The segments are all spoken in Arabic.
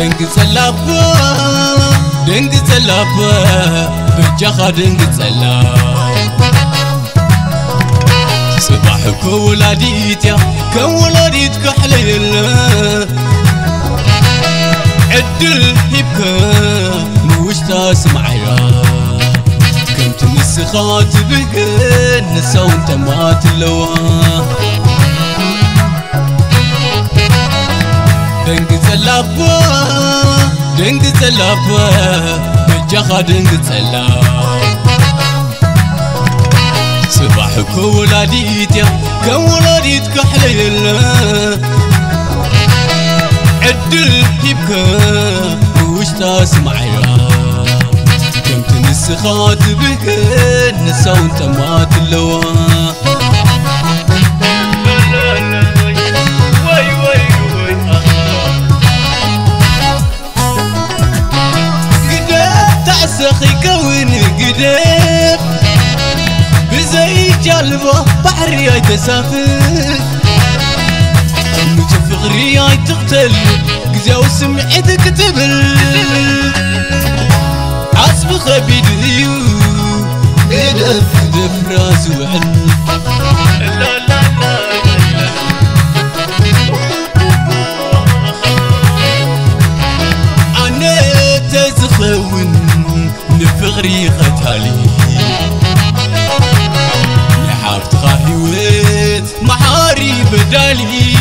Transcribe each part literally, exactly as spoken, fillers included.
دنگ زلابا دنگ زلابا بجاخا دنگ زلابا صباح كولاديت يا كولاديت كحليل عدل هيبكا موشتا سمعيا كنت مسخات بقن نسا وانت ما تلوا دنگ زلابا دنگ زلابا بجاخا دنگ زلابا صباح كولاديت يا كولاديت كحليل عدل يبكى وشتا سمعيا كنت نسخات بك نسا وانت ما تلوا قدام تعسخي كون قدام بزي جلبه بحري يتسافر فغري هاي تقتل قزاو سمعتك تبل عصب خبيد ذيو قدف قدف راس وعل لا لا لا أنا تزخون نفغري ختالي نحافت خاهيوت محاري بدالي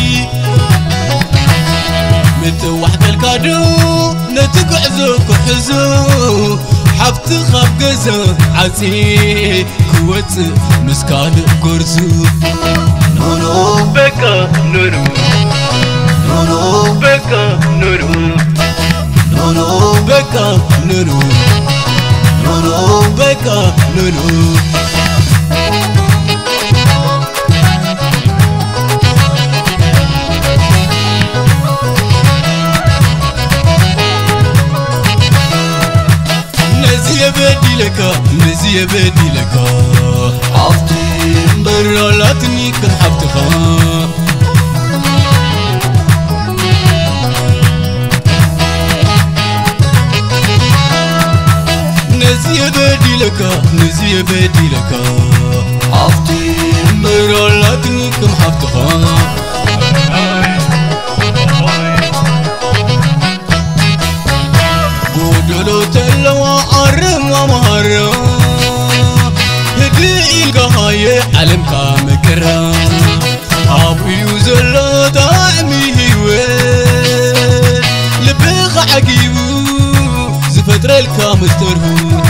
مت وحد الكادو نتقعزو كحزو حبت خاب قزو عزي كوت مسكال قرزو نونو بكا نورو نونو بكا نورو نونو بكا نورو نونو بكا نورو بدي لك نزي بدي لك حفتي برا لا تنيك حفتها نزي بدي لك نزي بدي لك حفتي برا لا تنيك حفتها قولوا تلوا أرم ومهرة هدي القهاية علم كامكرة أبي وزلا دعمي هوين لبغ عقيبو زفتر الكامسترهو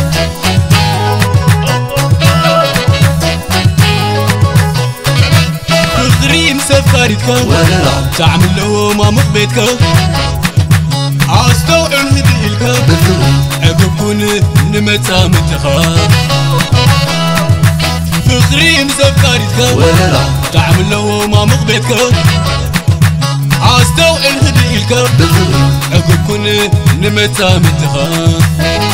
تغريم سفاريتك ولا لا تعمل له ما مخبيتك أستوعب هديلك عقبكون نمتا متخاف فخري مزفكاريتك ولا لا تعمل له ما مقبيتك أستوعب هديلك عقبكون نمتا متخاف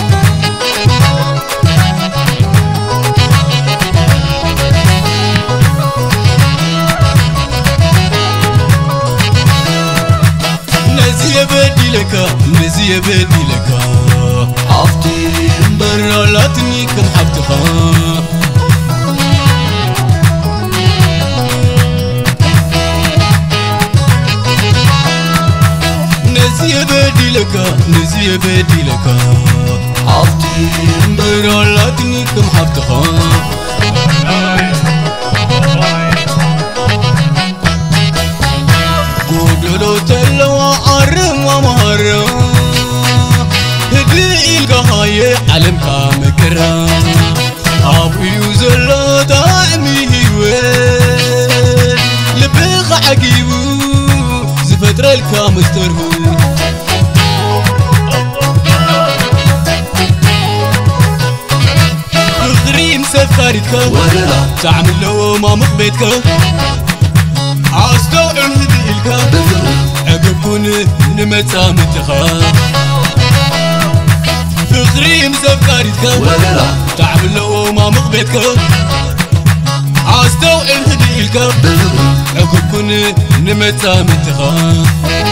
نزي بدي لك نزي بدي لك حفتي برا لا تنيك حفتها نزي بدي لك نزي بدي لك حفتي برا لا تنيك حفتها قولوا تلوا أرم ومهرة هدي القهاية علم كامكرة أبي وزلا دعمي هوين لبغ عقيبو زفتر الكامسترهو تغريم سفاريتك ولا لا تعمل له ما مخبيتك أستوعب هديلك عقبكون نمتا متخاف فخري مزفكاريتك ولا لا تعمل له ما مخبيتك أستوعب هديلك عقبكون نمتا متخاف